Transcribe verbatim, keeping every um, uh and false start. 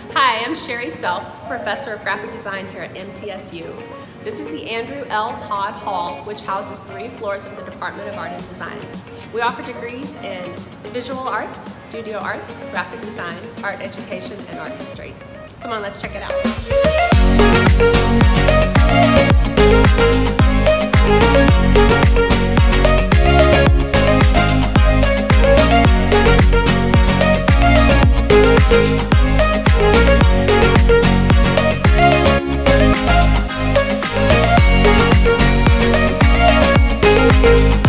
Hi, I'm Sherry Self, Professor of Graphic Design here at M T S U. This is the Andrew L. Todd Hall, which houses three floors of the Department of Art and Design. We offer degrees in visual arts, studio arts, graphic design, art education, and art history. Come on, let's check it out. We'll be right back.